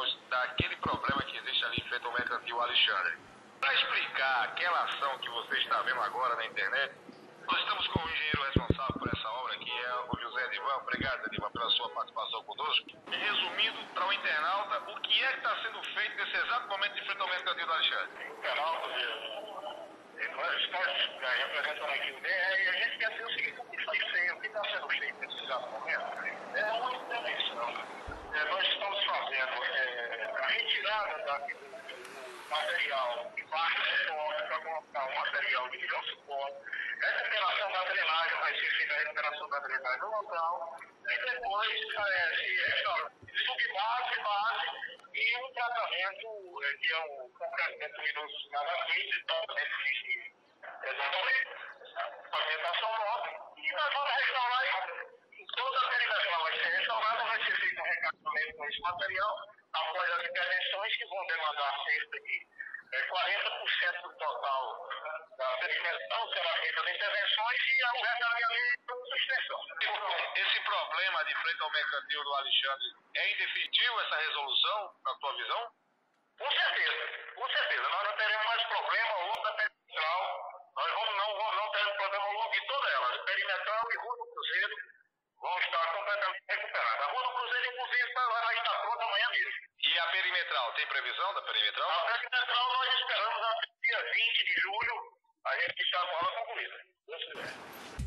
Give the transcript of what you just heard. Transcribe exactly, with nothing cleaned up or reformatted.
nós daquele problema que existe ali em frente ao Mercantil Alexandre. Para explicar aquela ação que você está vendo agora na internet, nós estamos com o engenheiro responsável por essa obra, que é o José Edivan. Obrigado, Edivan, pela sua participação conosco. E resumindo para o internauta, o que é que está sendo feito nesse exato momento de frente ao Mercantil do Alexandre? Internauta, nós estamos representando aqui o D R e a gente quer saber o seguinte: o que foi feito, o que está sendo feito nesse exato momento é uma intervenção. É, nós estamos fazendo é, a retirada daquele material de baixo suporte para colocar um material de grande suporte. Essa recuperação da drenagem vai ser feita a recuperação da drenagem no local e depois é, se restaura subbase, base e um tratamento é, que é o concretamento luminoso na frente, tratamento de exatamente, pavimentação nova, e nós vamos restaurar e toda a perimetral vai ser restaurada, vai ser feito um recarregamento com esse material após as intervenções que vão demandar cerca de é, quarenta por cento do total da perimetral será feita de intervenções e o recarregamento de suspensão. Esse problema de frente ao Mercantil do Alexandre é indefinitivo, essa resolução, na tua visão? Com certeza, com certeza. Nós não teremos mais problema ao longo da perimetral. Nós vamos, não, vamos, não teremos problema ao longo de toda ela. Perimetral e Rua do Cruzeiro vão estar completamente recuperadas. A Rua do Cruzeiro, inclusive, vai estar pronta amanhã mesmo. E a perimetral? Tem previsão da perimetral? A perimetral nós esperamos até dia vinte de julho a gente está com ela concluída. Deus quiser.